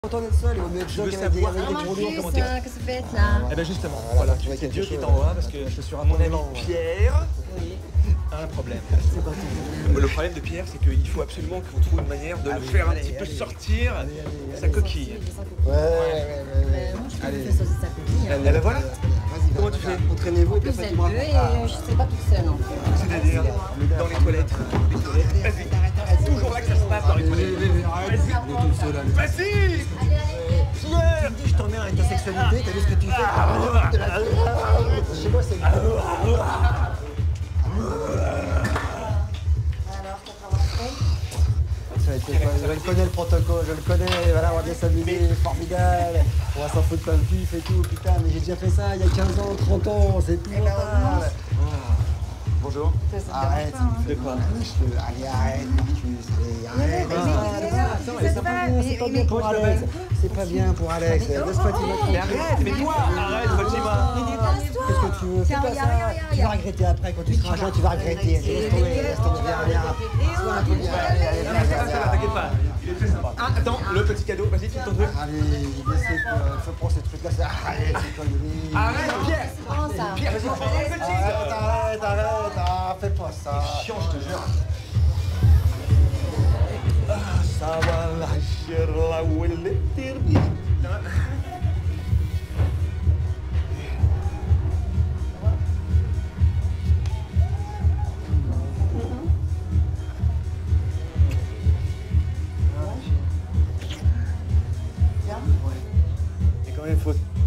Content d'être seul et au mieux de Je veux avec des savoir gros lourds, comment t'es. Qu'est-ce que ça fait là? Eh ben justement, Voilà, voilà, tu vois c'est quelque Dieu qui est chose, en haut, parce que je suis sur un mon ami moment, Pierre Oui. a un problème. C'est quoi ton Le problème de Pierre, c'est qu'il faut absolument qu'on trouve une manière de le faire un petit peu sortir sa coquille. Ouais. Moi je peux faire sauter sa coquille. Eh ben voilà. Vas-y, Comment tu fais? Entraînez-vous et Plus personne elle qui me peut et raconte. je sais pas toute seule non plus. C'est-à-dire dans les toilettes. Vas-y. Toujours là que ça se passe dans les toilettes. Vas-y. Pierre, je t'emmerde avec ta sexualité, t'as vu ce que tu fais? Chez moi, c'est grave. Je le connais le protocole, je le connais, voilà, on va bien s'amuser, formidable, on va s'en foutre comme pif et tout, putain, mais j'ai déjà fait ça il y a 15 ans, 30 ans, c'est tout normal. Bonjour. Arrête, De quoi? allez, arrête, arrête. C'est pas bien pour Alex, c'est pas bien pour Alex, laisse Fatima. Mais arrête, mais toi, arrête, Fatima. Qu'est-ce que tu veux? Fais pas ça, tu vas regretter après, quand tu seras jeune, tu vas regretter. Laisse tomber, viens. Sois un peu bien, allez, T'inquiète pas, il est très sympa. Ah, attends, le petit cadeau, vas-y, fais ton truc. allez, fais pour ces trucs-là, arrête, c'est conneries. Arrête, Pierre. Comment ça? Pierre, vas-y, prends le petit. Arrête, fais pas ça. Chiant, je te jure. Ça va lâcher la où elle est terminée. Et quand même, faut